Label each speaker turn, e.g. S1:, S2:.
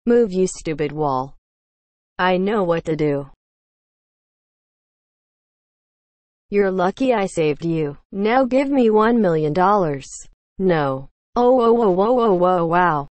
S1: Move, you stupid wall. I know what to do. You're lucky I saved you. Now give me $1 million. No. Oh, whoa, whoa, whoa, whoa, whoa, wow.